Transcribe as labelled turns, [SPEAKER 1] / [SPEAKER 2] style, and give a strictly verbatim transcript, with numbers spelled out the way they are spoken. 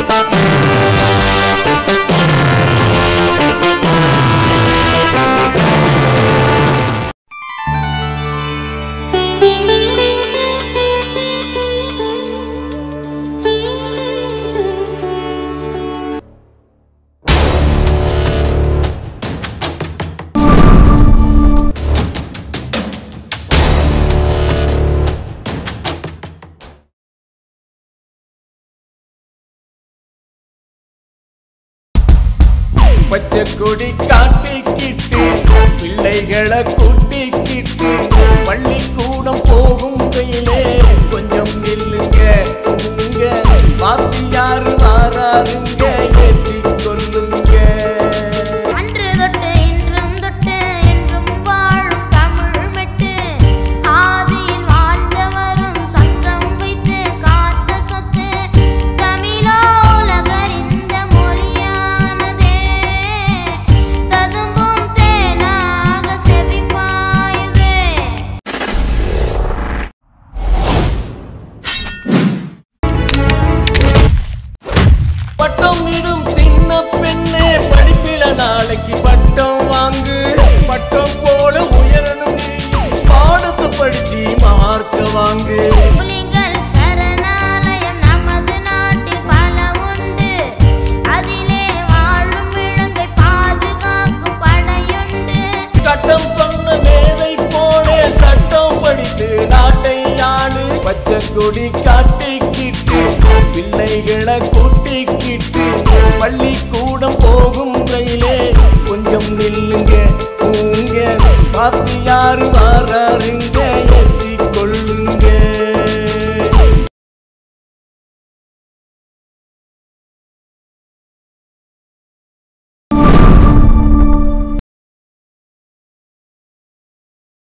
[SPEAKER 1] பச்சை கொடி காட்டிக்கிட்டு பிள்ளைகளை கூட்டிக்கிட்டு பள்ளிக்கூடம் போகும் கையிலே கொஞ்சம் நில்லுங்க உங்க வாத்தியாரு வாராருங்க ஏற்றி கொள்ளுங்க.
[SPEAKER 2] அன்று தொட்டு இன்றும் தொட்டு என்றும் வாழும் தமிழ் மெட்டு ஆதியில் வாழ்ந்தவரும் சங்கம் வைத்து காத்த சொத்து தமிழோ உலகறிந்த மொழியானதே ததும்பும் தேனாக செவிப்பாயுதே.
[SPEAKER 1] பட்டம் இடும் சின்ன பெண்ணே படிப்பில நாளைக்கு பட்டம் வாங்கு. பட்டம் போல உயரணும் பாடத்தை படிச்சு மார்க்க வாங்கு.
[SPEAKER 2] புலிகள் சரணாலயம் நமது நாட்டில் பல உண்டு அதிலே வாழும் விலங்கை பாதுகாக்கும் படையுண்டு.
[SPEAKER 1] சட்டம் சொன்ன மேதை போல சட்டம் படித்து நாட்டை ஆளு. பச்சை கொடி காட்டிக்கிட்டு பிள்ளைகளை கூட்டிக்கிட்டு பள்ளிக்கூடம் போகும் ரயிலே கொஞ்சம் நில்லுங்க உங்க வாத்தியாரு வாராருங்க ஏற்றி கொள்ளுங்க.